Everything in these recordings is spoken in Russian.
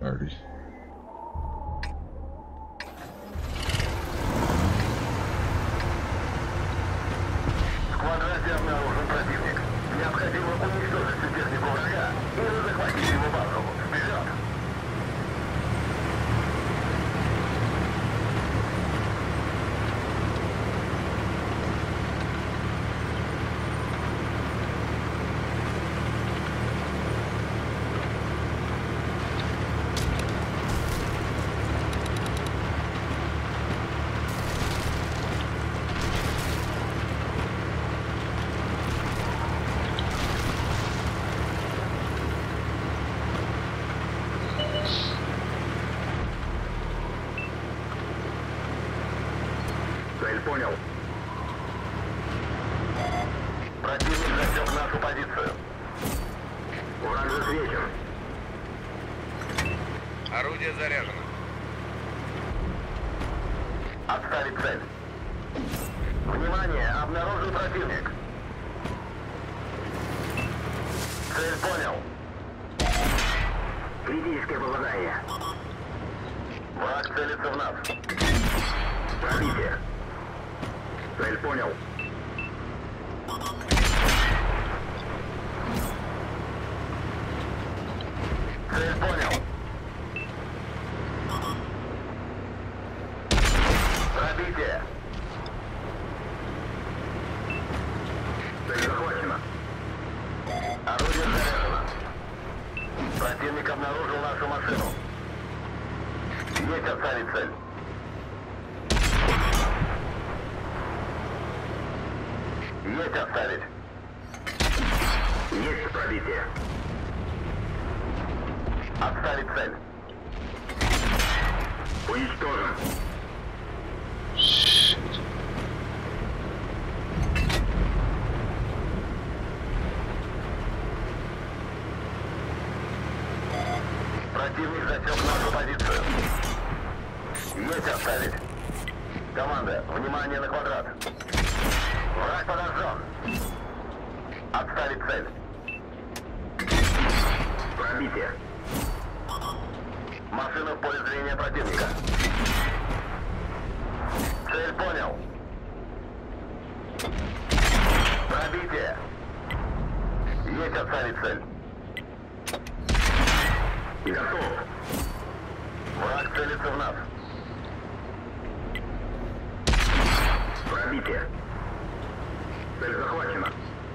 already. Квадрате обнаружен противник. Необходимо уничтожить всю технику врага и захватить его базу. Вперед! Цель понял. Противник засек нашу позицию. Враг засвечен. Орудие заряжено. Отставить цель. Внимание, обнаружен противник. Цель понял. Критическое попадание. Враг целится в нас. Пробитие. Цель понял. Цель понял. Пробитие. Цель захвачена. Орудие заряжено. Противник обнаружил нашу машину. Есть отставить цель. Есть оставить. Есть пробитие. Отставить цель. Уничтожен. Shit. Противник засек нашу позицию. Есть оставить. Команда, внимание на квадрат. Враг подожжен. Отставить цель. Пробитие. Машина в поле зрения противника. Цель понял. Пробитие. Есть отставить цель. Готов. Враг целится в нас. Пробитие. Цель захвачена.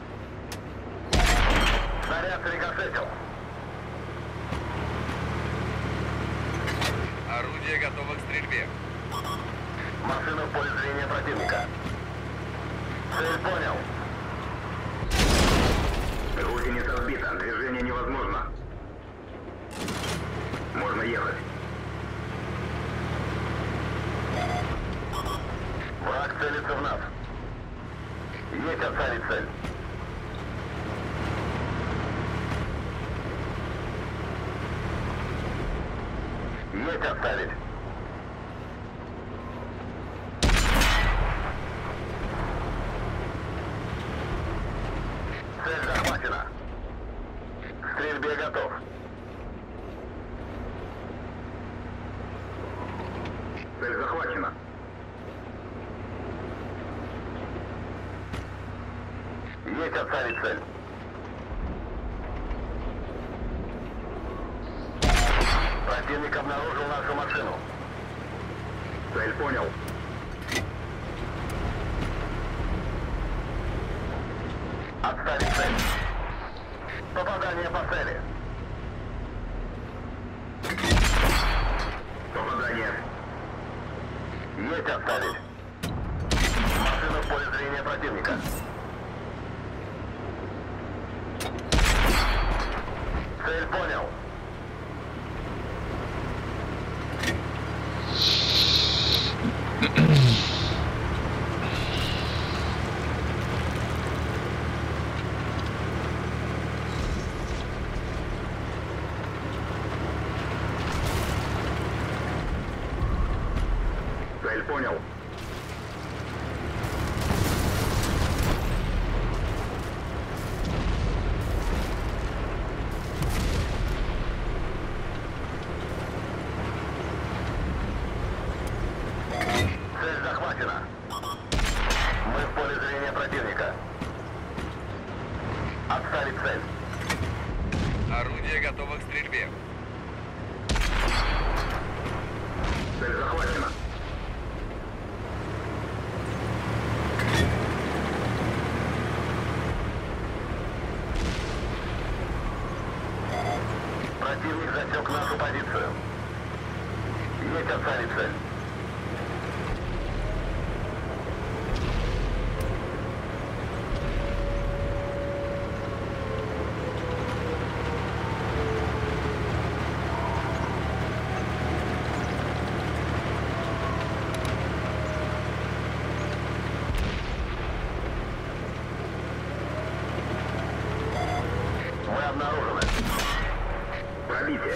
Снаряд рикошетил. Орудие готово к стрельбе. Машина в поле зрения противника. Цель понял. Гусеница сбита. Движение невозможно. Можно ехать. Враг целится в нас. Есть отставить цель. Есть отставить. Цель захвачена. К стрельбе готов. Цель захвачена. Есть отставить цель. Противник обнаружил нашу машину. Цель понял. Отставить цель. Попадание по цели. Попадание. Есть отставить. Машина в поле зрения противника. Цель понял. Цель понял. Отставить цель. Орудие готово к стрельбе. Цель захвачена. Противник засек нашу позицию. Есть отставить цель. Мы обнаружены. Пробитие.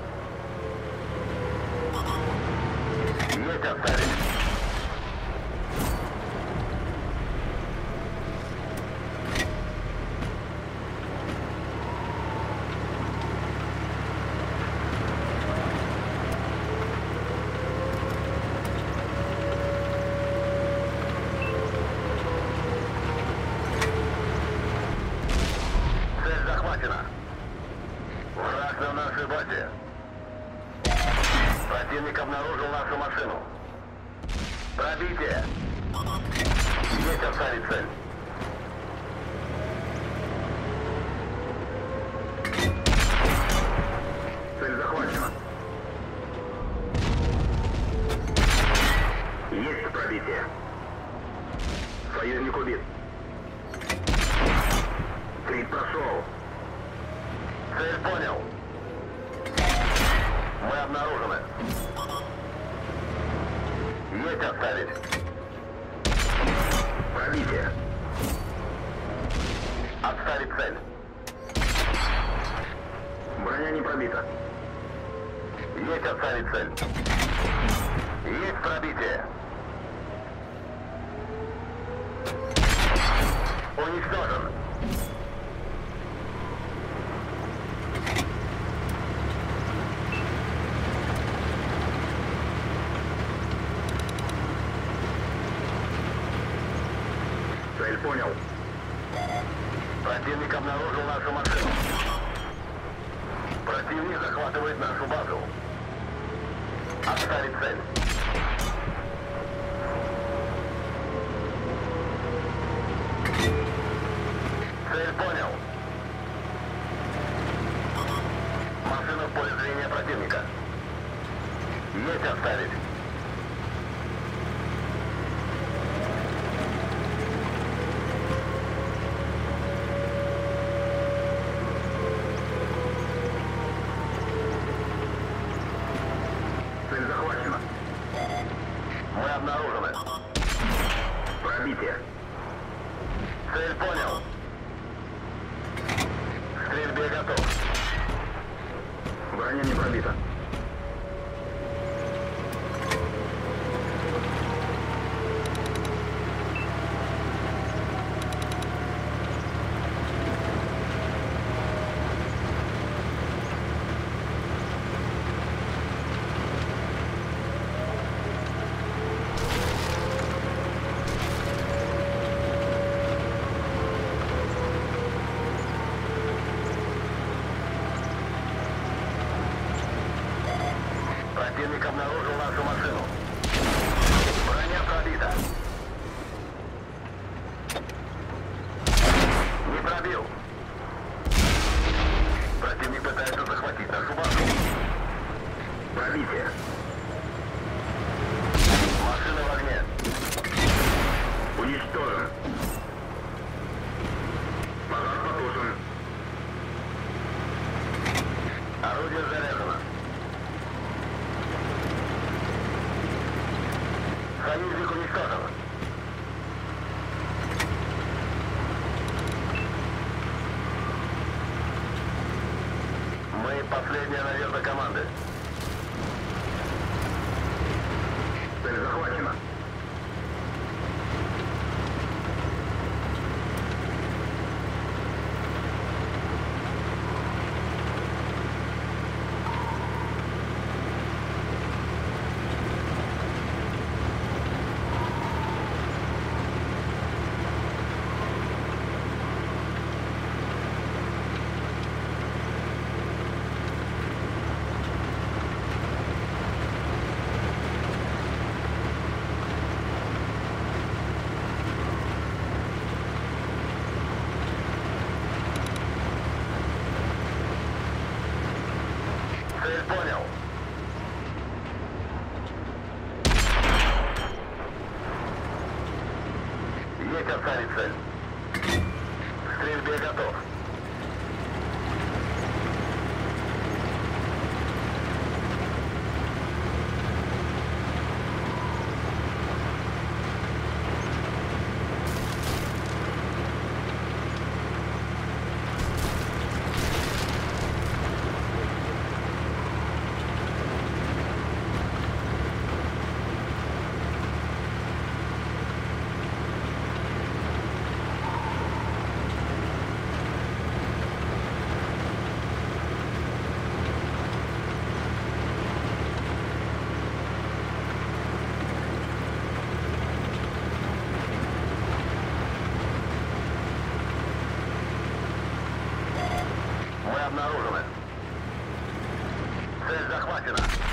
Есть отставить. Цель захвачена. Враг на нашей базе. Противник обнаружил нашу машину. Пробитие. Есть оставить цель. Цель захвачена. Есть пробитие. Союзник убит. Крит прошел. Цель понял. Мы обнаружены. Есть оставить. Пробитие. Отставить цель. Броня не пробита. Есть отставить цель. Есть пробитие. Уничтожен. Цель понял. Противник обнаружил нашу машину. Противник захватывает нашу базу. Отставить цель. Цель понял. Машина в поле зрения противника. Есть оставить. Цель захвачена. Мы обнаружены. Пробитие. Цель понял. К стрельбе готов. Броня не пробита. Противник обнаружил нашу машину. Броня пробита. Не пробил. Противник пытается захватить нашу базу. Пробитие. Машина в огне. Уничтожен. Пожар потушен. Орудие заряжено. Союзник уничтожен. Мы последняя надежда команды. Цель захвачена. готов. Мы обнаружены. Цель захвачена.